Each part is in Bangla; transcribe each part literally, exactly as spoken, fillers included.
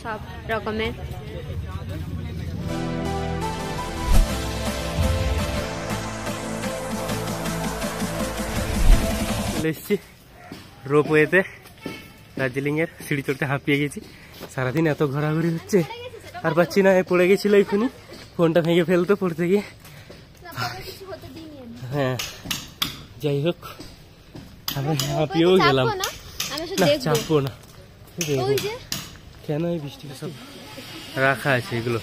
সব রকমের। চলে এসছি রোপওয়েতে, দার্জিলিং এর সিঁড়ি চড়তে হাঁপিয়ে গেছি। সারাদিন এত ঘোরাঘুরি হচ্ছে আর পাচ্ছি না। পড়ে গেছিল এখুনি, ফোনটা ভেঙে ফেলতো পড়তে গিয়ে। হ্যাঁ যাই হোক, আমরা হাঁপিয়েও গেলাম। না চাপবো না, কেন এই বৃষ্টিতে সব রাখা আছে এগুলো।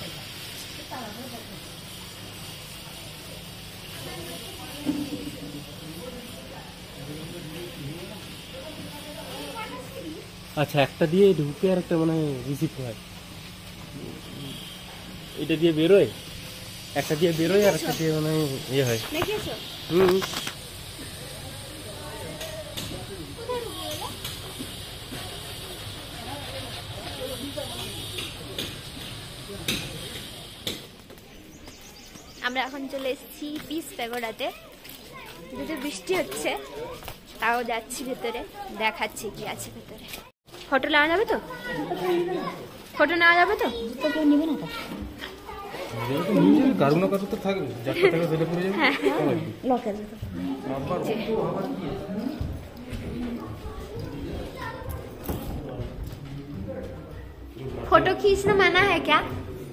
আচ্ছা, একটা দিয়ে ঢুকে আর একটা মনে হয় রিসিভ হয়, এটা দিয়ে বেরোয়, একটা দিয়ে বেরোয় আর একটা দিয়ে মনে হয় ইয়ে হয়। হুম আমরা এখন চলে এসেছি পিস প্যাগোডাতে। যদি বৃষ্টি হচ্ছে তাও যাচ্ছি ভেতরে, দেখাচ্ছি কি আছে ভেতরে। ফটো নেওয়া যাবে তো? ফটো নেওয়া যাবে তো? নিবে না फोटो खींचना मना है क्या?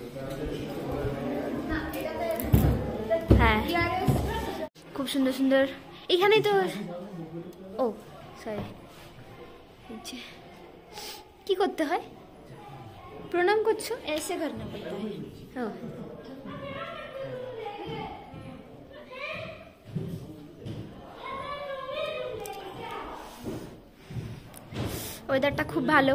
হ্যাঁ খুব সুন্দর সুন্দর এখানেই তো। ও সরি, কি করতে হয়? প্রণাম করছো? ऐसे करना पड़ता है। ও ওয়েদারটা খুব ভালো,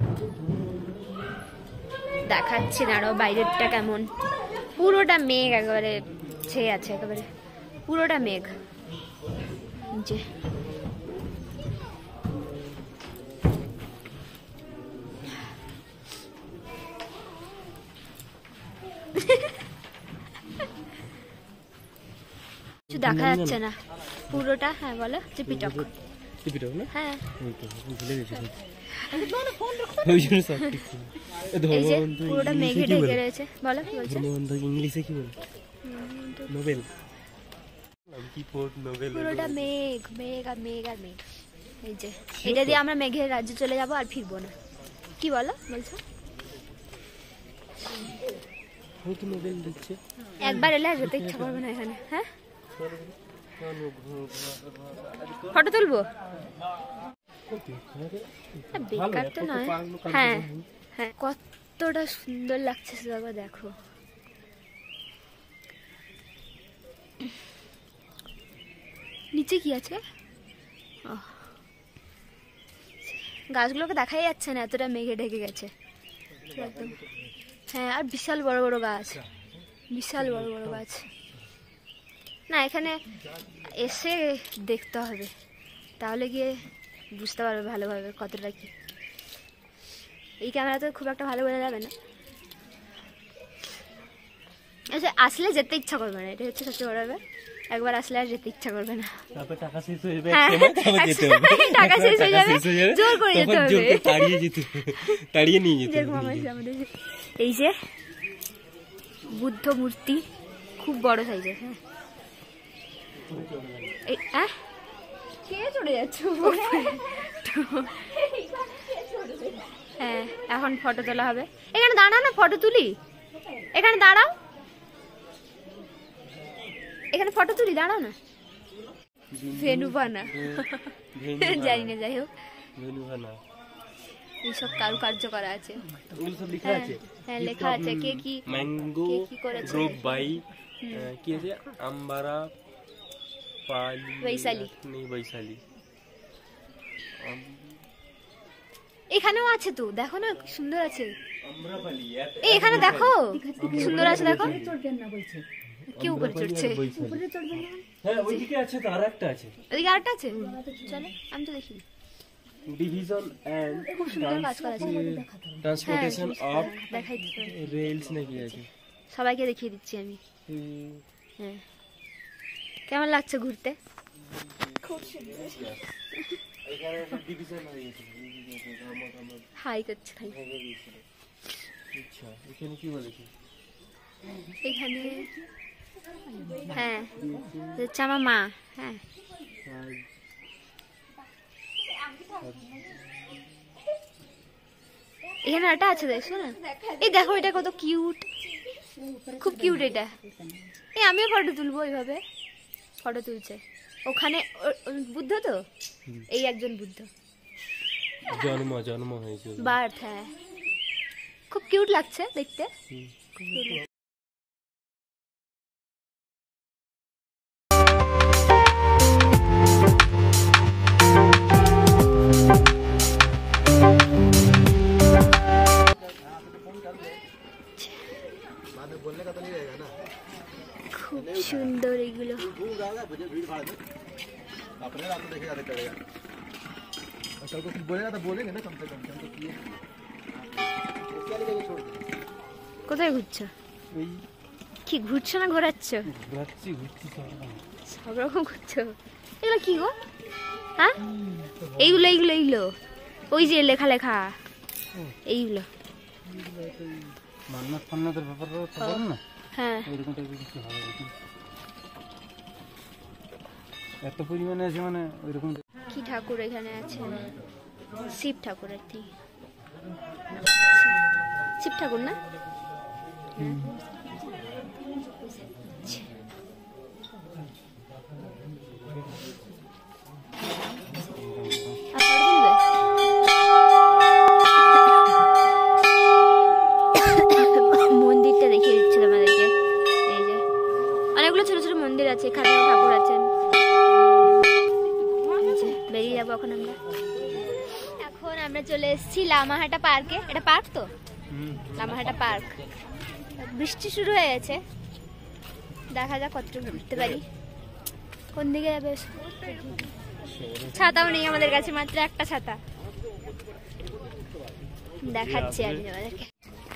দেখাচ্ছি দাঁড়াও বাইরেরটা কেমন। পুরোটা মেঘ, একেবারে ছেয়ে আছে, একেবারে পুরোটা মেঘ। যে কিছু দেখা যাচ্ছে না পুরোটা। হ্যাঁ বলো, ত্রিপিটক। ত্রিপিটক না? হ্যাঁ ভুলে গেছি। পুরোটা মেঘে ঢেকে রয়েছে। বলো কি বলছো? ইংলিশে কি বলে? নোবেল। পুরোটা মেঘ মেঘ আর মেঘ আর মেঘ। এই যে এটা দিয়ে আমরা মেঘের রাজ্যে চলে যাবো আর ফিরবো না। কি বলো বলছো? একবার এলে আর যেতে ইচ্ছা করবে না এখানে। হ্যাঁ ফটো তুলবো? বেকার তো নয়। হ্যাঁ হ্যাঁ কতটা সুন্দর লাগছে সেটা দেখো। নিচে কি আছে? গাছগুলোকে দেখাই যাচ্ছে না, এতটা মেঘে ঢেকে গেছে একদম। হ্যাঁ আর বিশাল বড় বড় গাছ, বিশাল বড় বড় গাছ। না এখানে এসে দেখতে হবে, তাহলে গিয়ে বুঝতে পারবে ভালোভাবে কতটা কি। এই ক্যামেরাতে খুব একটা ভালো বোঝা যাবে না। আচ্ছা আসলে যেতে ইচ্ছা করবে না, এটা হচ্ছে সবচেয়ে বড় ব্যাপার। একবার আসলে আর যেতে ইচ্ছা করবে না। টাকা শেষ হয়ে যাবে, টাকা শেষ হয়ে যাবে, জোর করে যেতে হবে, তাড়িয়ে যেতে তাড়িয়ে নিয়ে যেতে হবে। এই যে বুদ্ধ মূর্তি, খুব বড় সাইজের। হ্যাঁ কে চড়ে যাচ্ছ? হ্যাঁ এখন ফটো তোলা হবে। এখানে দাঁড়াও না, ফটো তুলি। এখানে দাঁড়াও, এখানে ফটো তুলি, দাঁড়াও না। ভেনুবানা জানি না, যাই হোক এইসব কারুকার্য করা আছে। হ্যাঁ লেখা আছে কে কি ম্যাঙ্গো গ্রোভ বাই কি আছে, আম্বারা পালি বৈশালী নেই বৈশালী। এখানেও আছে তো, দেখো না সুন্দর আছে। এই এখানে দেখো সুন্দর আছে, দেখো। কি উপরে চড়ছে? হ্যাঁ ওইদিকে আছে তো, আরেকটা আছে। ওইদিকে আরেকটা আছে, চলো আমি তো দেখি। ডিভিশন এন্ড খুব সুন্দর কাজ করা আছে। ট্রান্সপোর্টেশন অফ দেখাই দিচ্ছি, রেলস নাকি আছে, সবাইকে দেখিয়ে দিচ্ছি আমি। হ্যাঁ কেমন লাগছে ঘুরতে? খুব সুন্দর। এখানে ডিভিশন হয়ে গেছে, হাই করছে ভাই। আচ্ছা এখানে কি বলেছে? এখানে হ্যাঁ হচ্ছে আমার মা। হ্যাঁ এখানে একটা আছে দেখছো না? এই দেখো এটা কত কিউট, খুব কিউট এটা। এই আমিও ফটো তুলবো, এইভাবে ফটো তুলছে। ওখানে বুদ্ধ তো, এই একজন বুদ্ধ জন্ম জন্ম হয়েছে বার্থ। হ্যাঁ খুব কিউট লাগছে দেখতে। খুব সুন্দর এগুলো। কোথায় ঘুরছো? কি ঘুরছো না ঘোরাচ্ছ? সব রকম ঘুরছো। এগুলো কি গো? হ্যাঁ এইগুলো এইগুলো এইগুলো ওই যে লেখা লেখা এইগুলো মান্নাত ফান্নাতের ব্যাপার না। হ্যাঁ এরকম টাইপের কিছু হবে এত পরিমাণে আছে, মানে ওইরকম। কি ঠাকুর এখানে আছে? শিব ঠাকুরের ঠিক, শিব ঠাকুর না? মন্দিরটা দেখিয়ে দিচ্ছে তোমাদেরকে। এই যে অনেকগুলো ছোট ছোট মন্দির আছে, এখানে ঠাকুর আছেন। বেরিয়ে যাবো এখন আমরা। এখন আমরা চলে এসেছি লামাহাটা পার্কে। এটা পার্ক তো, লামাহাটা পার্ক। বৃষ্টি শুরু হয়ে গেছে, দেখা যাক কতটুকু ঘুরতে পারি। কোন দিকে যাবে? ছাতাও নেই আমাদের কাছে, মাত্র একটা ছাতা। দেখাচ্ছি আমি তোমাদেরকে।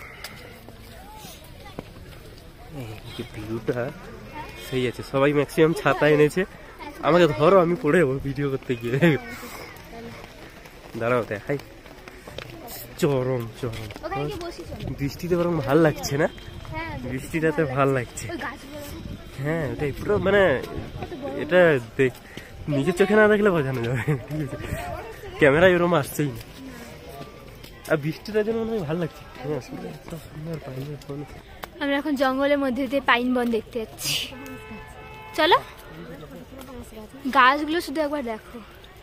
ভিউটা সেই আছে, সবাই ম্যাক্সিমাম ছাতা এনেছে। আমাকে ধরো, আমি পড়ে যাবো ভিডিও করতে গিয়ে। দাঁড়াও দেখাই। চরম চরম বৃষ্টিতে বরং ভাল লাগছে না? বৃষ্টিটাতে ভাল লাগছে। হ্যাঁ ওটাই পুরো, মানে এটা দেখ নিজের চোখে না দেখলে বোঝানো যাবে। ঠিক আছে, ক্যামেরায় ওরম আসছেই না। আর বৃষ্টিটার জন্য মনে হয় ভাল লাগছে। আমরা এখন জঙ্গলের মধ্যে দিয়ে পাইন বন দেখতে যাচ্ছি। চলো, গাছগুলো শুধু একবার দেখো,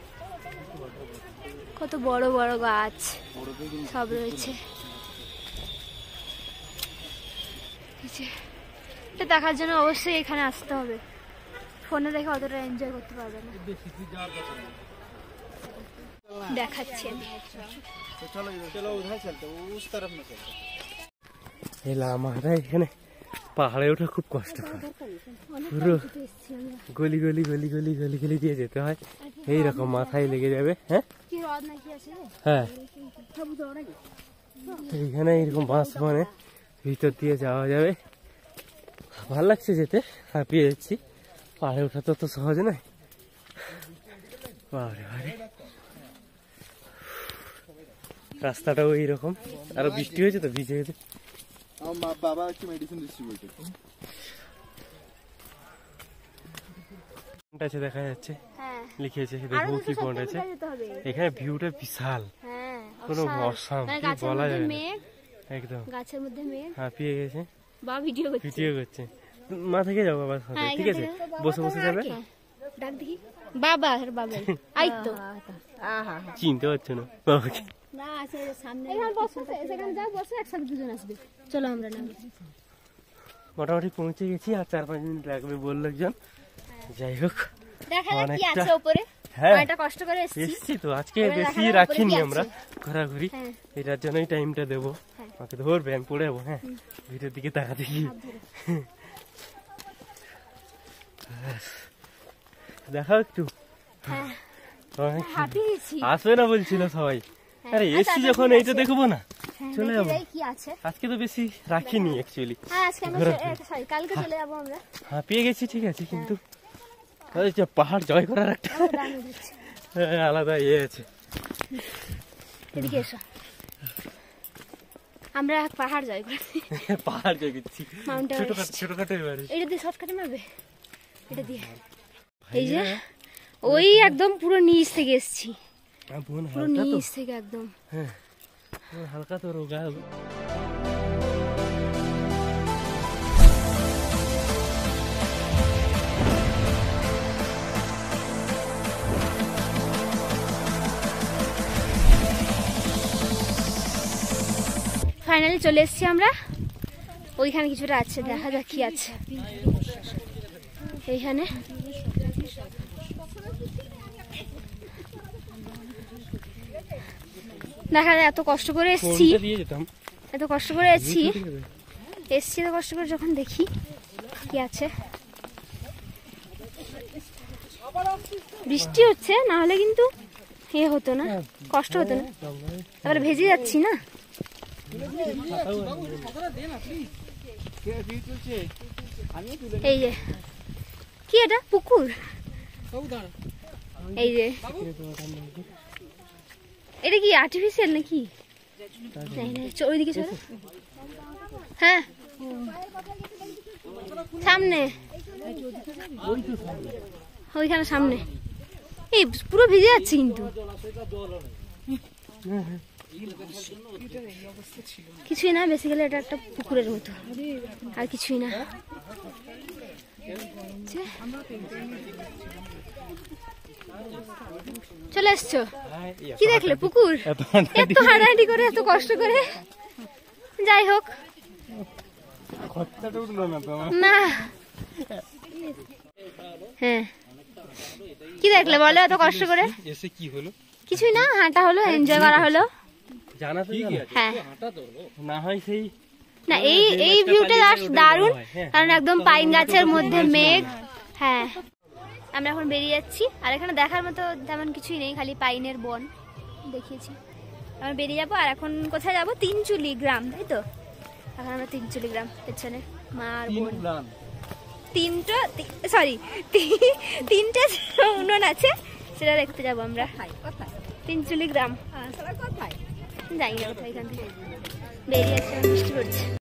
কত বড় বড় গাছ সব রয়েছে। এটা দেখার জন্য অবশ্যই এখানে আসতে হবে। ফোনে দেখে অতটা এনজয় করতে পারবে না। দেখাচ্ছি আমরা এখানে পাহাড়ে ওঠা খুব কষ্ট, পুরো গলি গলি গলি গলি গলি গলি দিয়ে যেতে হয়। এইরকম মাথায় লেগে যাবে। হ্যাঁ হ্যাঁ এইখানে এইরকম বাঁশ বনে ভিতর দিয়ে যাওয়া যাবে। ভাল লাগছে যেতে, হাঁপিয়ে যাচ্ছি। পাহাড়ে ওঠা তো অত সহজ নয়। বাবারে বাবারে, রাস্তাটাও এইরকম। আরো বৃষ্টি হয়েছে তো, ভিজে গেছে। বাবা একটু মেডিসিন ডিস্ট্রিবিউটর আছে, দেখা যাচ্ছে লিখেছে, দেখবো কি পয়েন্ট আছে। এখানে ভিউটা বিশাল, কোনো অসাধারণ বলা যাবে না। একদম গাছের মধ্যে মেঘ, হাঁপিয়ে গেছে। বাবা ভিডিও করছে, ভিডিও করছে। মা থেকে যাবো বাবার সাথে, ঠিক আছে? বসে বসে যাবে। ডাক দেখি বাবা, বাবা আই তো চিনতে পারছো না বাবাকে? না আছে সামনে, এখানে বসো, সেখানে যাও বসো, একসাথে দুজন আসবে। চলো আমরা নামি। মোটামুটি পৌঁছে গেছি, আর চার পাঁচ মিনিট লাগবে বললো একজন। যাই হোক, দেখা যাক কি আছে উপরে। হ্যাঁ এটা কষ্ট করে এসেছি তো, আজকে বেশি রাখিনি আমরা ঘোরাঘুরি। এটার জন্যই টাইমটা দেবো। আমাকে ধরবে, আমি পড়ে যাবো। হ্যাঁ ভিডিওর দিকে তাকা দেখি। দেখাও একটু। আসবে না বলছিল সবাই। আরে এসছি যখন এইটা দেখবো না, চলে যাবো। আজকে তো বেশি রাখিনি অ্যাকচুয়ালি, হাঁপিয়ে গেছি ঠিক আছে, কিন্তু পাহাড় জয় করার একটা আলাদা ইয়ে আছে। আমরা পাহাড় জয় করছি। পাহাড় জয় করছি। Mount Everest. ছোটখাটো এভারেস্ট। এটা দিয়ে শর্টকাটে মারবে, এটা দিয়ে। এই যে ওই একদম পুরো নিচ থেকে এসেছি, পুরো নিচ থেকে একদম। হ্যাঁ হালকা তো রোগা। ফাইনালি চলে এসেছি আমরা। ওইখানে কিছুটা আছে, দেখা যাক কি আছে এইখানে। দেখা যায় এত কষ্ট করে এসেছি, এত কষ্ট করে এসেছি এসছি এত কষ্ট করে, যখন দেখি কি আছে। বৃষ্টি হচ্ছে, না হলে কিন্তু এ হতো না, কষ্ট হতো না। তারপরে ভেজে যাচ্ছি না। এই যে কি এটা পুকুর, এই যে এটা কি আর্টিফিশিয়াল নাকি? ওইদিকে চলো। হ্যাঁ সামনে, ওইখানে সামনে। এই পুরো ভিজে যাচ্ছে কিন্তু, কিছুই না। বেসিক্যালি এটা একটা পুকুরের মতো, আর কিছুই না। চলে এসছো, কি দেখলে? পুকুর। এত হাঁটাহাঁটি করে, এত কষ্ট করে। যাই হোক না। হ্যাঁ কি দেখলে বলো এত কষ্ট করে? এসে কি হলো? কিছুই না, হাঁটা হলো, এনজয় করা হলো। জানা তো হ্যাঁ না হয় সেই না, এই এই ভিউটা জাস্ট দারুণ, কারণ একদম পাইন গাছের মধ্যে মেঘ। হ্যাঁ আমরা এখন বেরিয়ে যাচ্ছি, আর এখানে দেখার মতো তেমন কিছুই নেই, খালি পাইনের বন দেখিয়েছি। আমরা বেরিয়ে যাবো। আর এখন কোথায় যাবো? তিনচুলি গ্রাম, তাই তো? এখন আমরা তিনচুলি গ্রাম, পেছনে মা আর বোন। তিনটা সরি তিনটে উনুন আছে, সেটা দেখতে যাবো আমরা। তিনচুলি গ্রাম যাই না কোথায়, এখান থেকে বেরিয়ে যাচ্ছে, বৃষ্টি পড়ছে।